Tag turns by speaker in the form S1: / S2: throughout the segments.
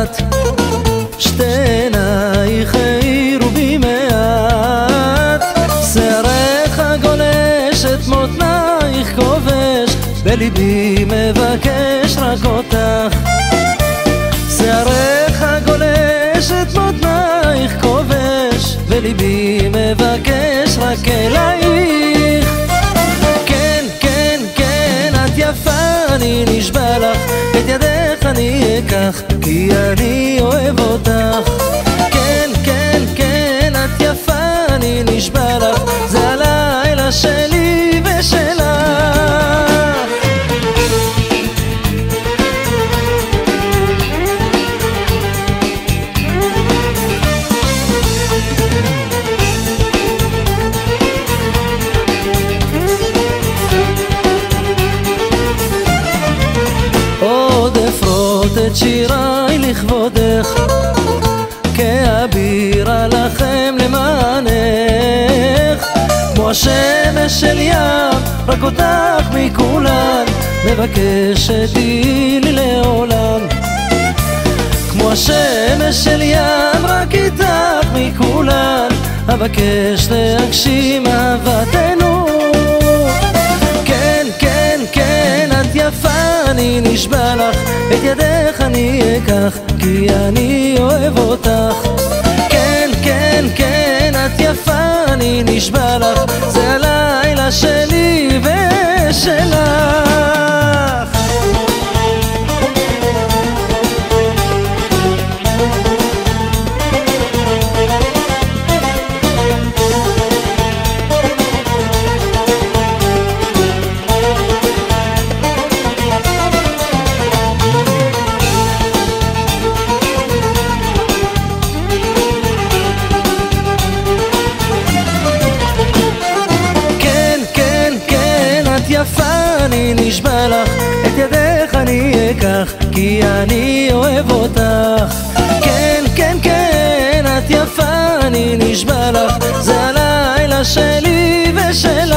S1: לאט, שתי עינייך האירו בי מעט, שערך גולש את מותנייך כובש, בליבי מבקש רק אותך. שערך גולש את מותנייך כובש, בליבי מבקש רק אלייך. כן, כן, כן, את יפה, אני נשבע לך, את ידך אני אקח, כי אני אוהב אותך. כן, כן, כן, את יפה, אני נשבע לך, זה הלילה שלי ושלך. עוד אפרוט את שיריי לכבודך, כאביר עליכם למענך, כמו השמש של ים, רק אותך מכולן, מבקש שתהיי לי לעולם. כמו השמש של ים, רק איתך מכולן, אבקש להגשים אהבתנו. כן, כן, כן, את יפה, אני נשבע לך, את ידך אני אקח, כי אני אוהב אותך. כן, כן, כן, את יפה, אני נשבע לך, זה הלילה שלי ושלך. יפה, אני נשבע לך, את ידך אני אקח, כי אני אוהב אותך. כן, כן, כן, את יפה, אני נשבע לך, זה הלילה שלי ושלך.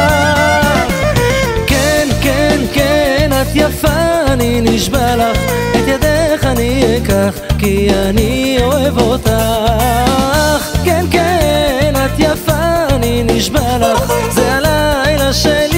S1: כן, כן, כן, את יפה, אני נשבע לך, את ידך אני אקח, כי אני אוהב אותך. כן, כן, את יפה, אני נשבע לך, זה הלילה שלי